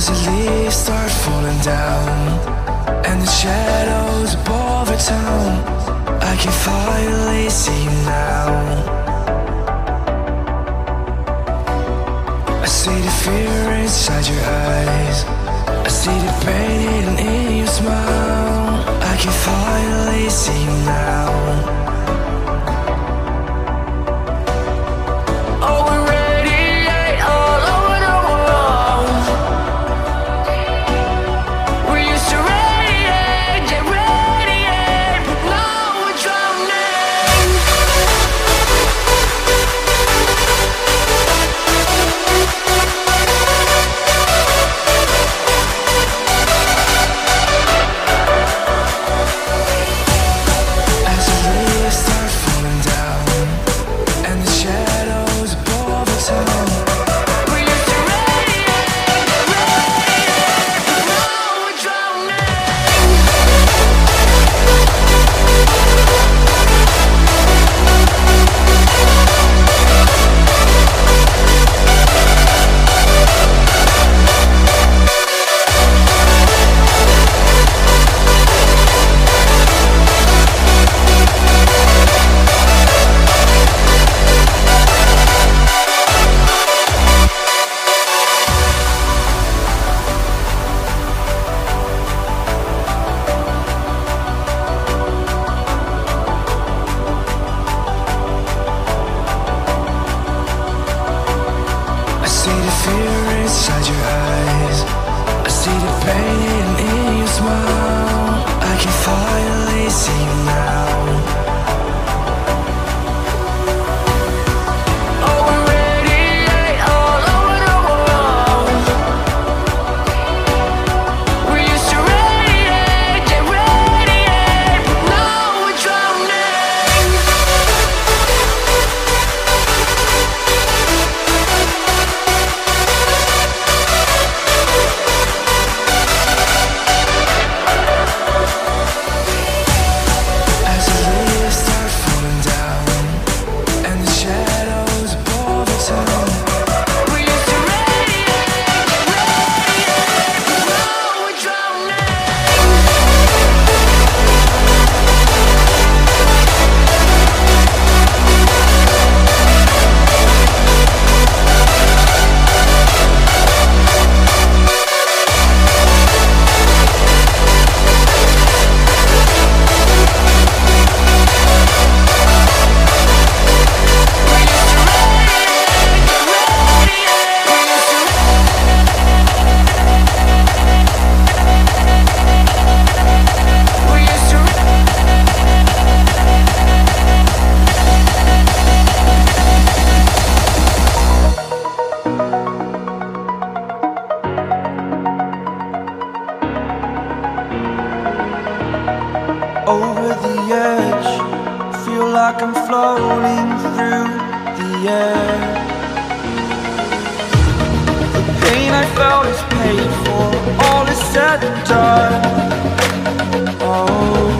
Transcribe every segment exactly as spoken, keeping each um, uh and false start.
As the leaves start falling down and the shadows above our town, I can finally see you now. I see the fear inside your eyes, I see the pain in your smile. I can finally see you now. Over the edge, feel like I'm floating through the air. The pain I felt is paid for, all is said and done. Oh,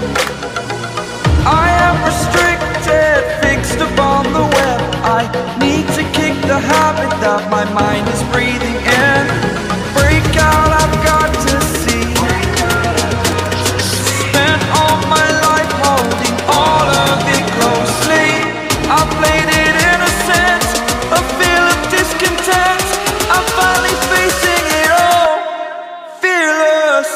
I am restricted, fixed upon the web. I need to kick the habit that my mind is breathing in. Break out, I've got to see. Spent all my life holding all of it closely. I played it innocent, a feel of discontent. I'm finally facing it all, fearless.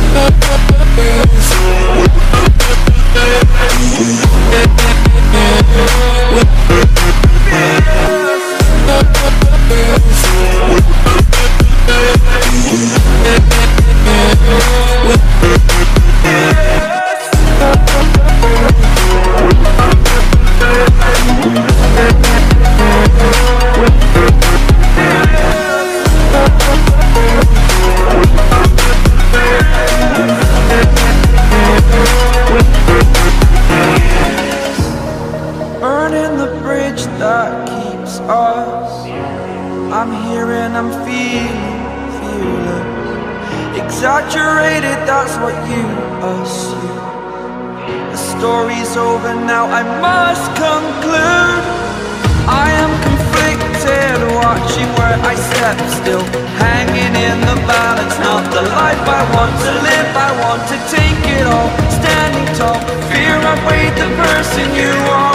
Burning the bridge that keeps us. I'm here and I'm feeling fearless. Exaggerated, that's what you assume. The story's over now, I must conclude. I am conflicted, watching where I step still, hanging in the I want to live, I want to take it all. Standing tall, fear outweighed the person you are.